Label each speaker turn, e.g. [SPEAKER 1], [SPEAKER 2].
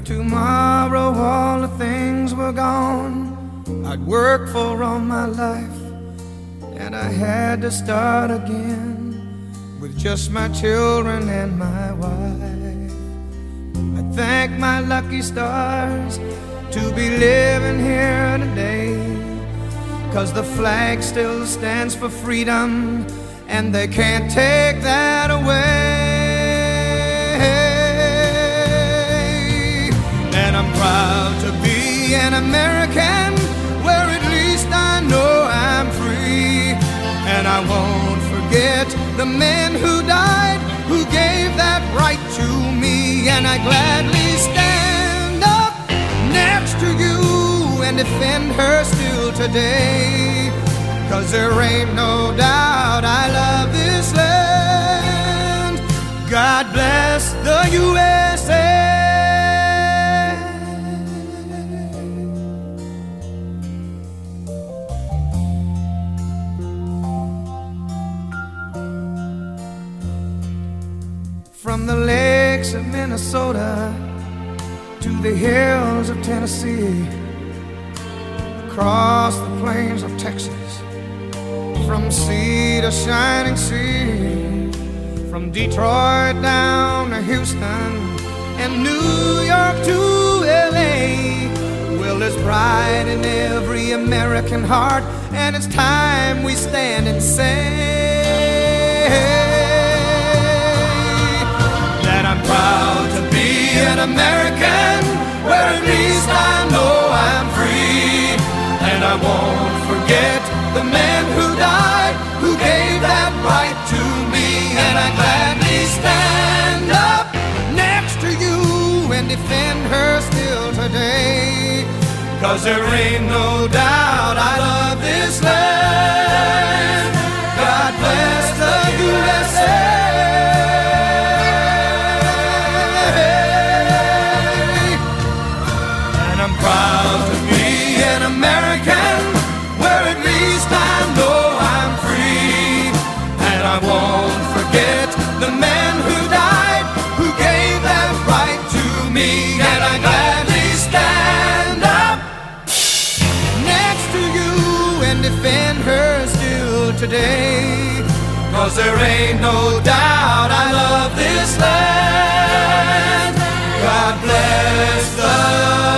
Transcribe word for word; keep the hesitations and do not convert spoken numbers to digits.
[SPEAKER 1] tomorrow all the things were gone I'd worked for all my life, and I had to start again with just my children and my wife. I thank my lucky stars to be living here today, 'cause the flag still stands for freedom, and they can't take that away. And I'm proud to be an American, where at least I know I'm free. And I won't forget the men who died, who gave that right to me. And I gladly stand up next to you and defend her still today, 'cause there ain't no doubt I love this land. God bless the U S A. From the lakes of Minnesota to the hills of Tennessee, across the plains of Texas, from sea to shining sea, from Detroit down to Houston and New York to L A. Well, there's pride in every American heart, and it's time we stand and say that I'm proud to be an American, where at least I know I'm free. And I won't forget the men who died, who gave that right to me. And I gladly stand up next to you and defend her still today, 'cause there ain't no doubt I love this land. God bless the U S A. And I'm proud to be an American, where at least I know I'm free. And I won't forget the men who died, who gave that right to me. And I gladly stand up next to you and defend her still today, 'cause there ain't no doubt I love this land. God bless the